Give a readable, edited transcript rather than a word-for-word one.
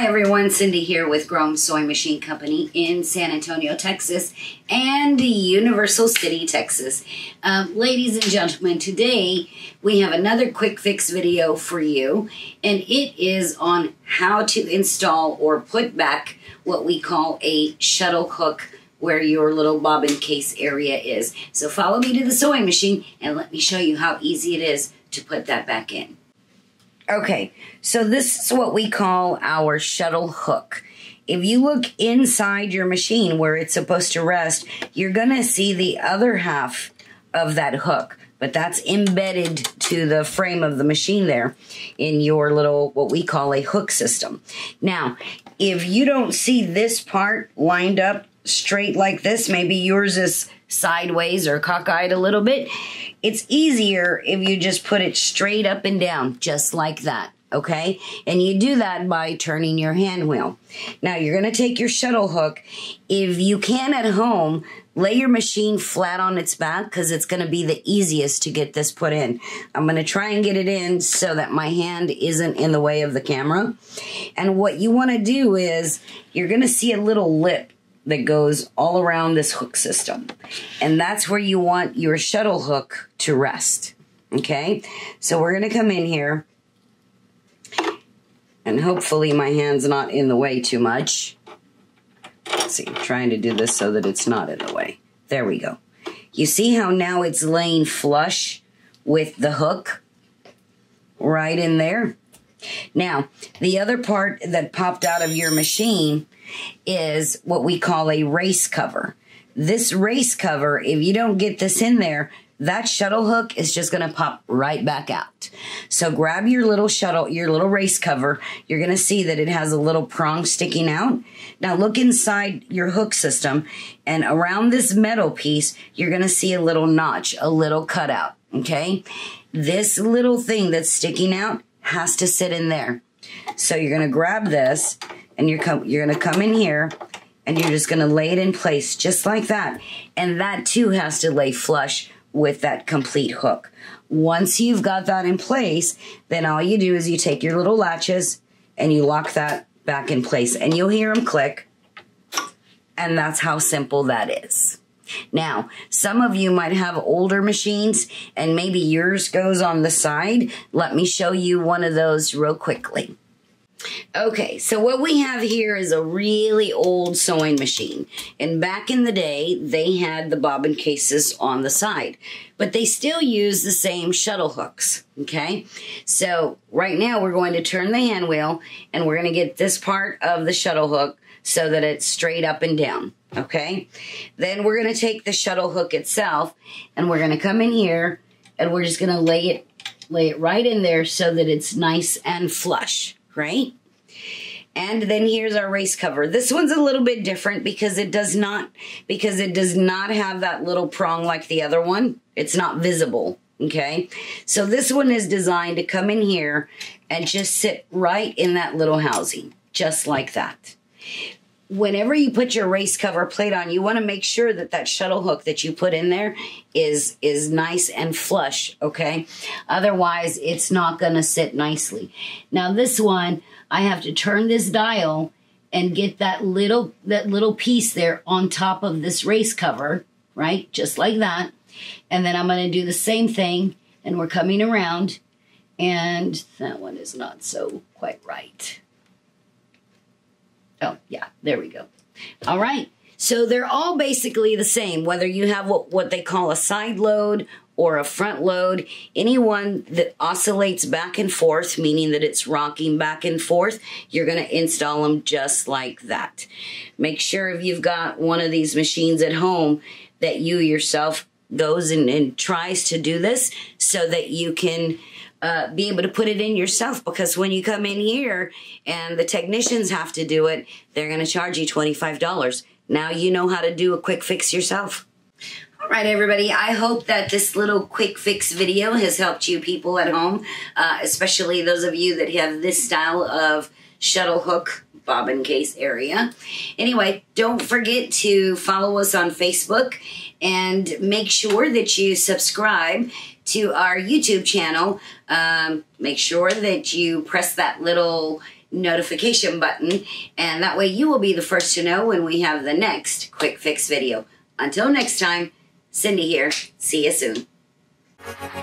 Hi everyone, Cindy here with Grown Sewing Machine Company in San Antonio, Texas and Universal City, Texas. Ladies and gentlemen, today we have another quick fix video for you, and it is on how to install or put back what we call a shuttle hook where your little bobbin case area is. So follow me to the sewing machine and let me show you how easy it is to put that back in. Okay, so this is what we call our shuttle hook. If you look inside your machine where it's supposed to rest, you're gonna see the other half of that hook, but that's embedded to the frame of the machine there in your little, what we call a hook system. Now, if you don't see this part lined up straight like this, maybe yours is sideways or cockeyed a little bit, it's easier if you just put it straight up and down, just like that, okay? And you do that by turning your hand wheel. Now, you're gonna take your shuttle hook. If you can at home, lay your machine flat on its back because it's gonna be the easiest to get this put in. I'm gonna try and get it in so that my hand isn't in the way of the camera. And what you wanna do is, you're gonna see a little lip that goes all around this hook system. And that's where you want your shuttle hook to rest, okay? So we're gonna come in here, and hopefully my hand's not in the way too much. Let's see, I'm trying to do this so that it's not in the way. There we go. You see how now it's laying flush with the hook right in there? Now, the other part that popped out of your machine is what we call a race cover. This race cover, if you don't get this in there, that shuttle hook is just going to pop right back out. So grab your little shuttle, your little race cover. You're going to see that it has a little prong sticking out. Now look inside your hook system, and around this metal piece, you're going to see a little notch, a little cutout, okay? This little thing that's sticking out has to sit in there. So you're going to grab this, and you're going to come in here, and you're just going to lay it in place just like that. And that too has to lay flush with that complete hook. Once you've got that in place, then all you do is you take your little latches and you lock that back in place, and you'll hear them click. And that's how simple that is. Now, some of you might have older machines and maybe yours goes on the side. Let me show you one of those real quickly. Okay, so what we have here is a really old sewing machine. And back in the day, they had the bobbin cases on the side, but they still use the same shuttle hooks, okay? So right now we're going to turn the hand wheel, and we're going to get this part of the shuttle hook so that it's straight up and down, okay? Then we're going to take the shuttle hook itself, and we're going to come in here, and we're just going to lay it right in there so that it's nice and flush. Right? And then here's our race cover. This one's a little bit different because it does not have that little prong like the other one. It's not visible, okay? So this one is designed to come in here and just sit right in that little housing, just like that. Whenever you put your race cover plate on, you want to make sure that that shuttle hook that you put in there is nice and flush, okay? Otherwise, it's not going to sit nicely. Now, this one, I have to turn this dial and get that little piece there on top of this race cover, right? Just like that. And then I'm going to do the same thing, and we're coming around, and that one is not so quite right. Oh, yeah, there we go. All right, so they're all basically the same, whether you have what they call a side load or a front load. Anyone that oscillates back and forth, meaning that it's rocking back and forth, you're going to install them just like that. Make sure if you've got one of these machines at home that you yourself goes and tries to do this so that you can be able to put it in yourself, because when you come in here and the technicians have to do it, they're going to charge you $25. Now you know how to do a quick fix yourself. All right, everybody, I hope that this little quick fix video has helped you people at home, especially those of you that have this style of shuttle hook bobbin case area. Anyway, don't forget to follow us on Facebook and make sure that you subscribe to our YouTube channel. Make sure that you press that little notification button, and that way you will be the first to know when we have the next quick fix video. Until next time, Cindy here. See you soon.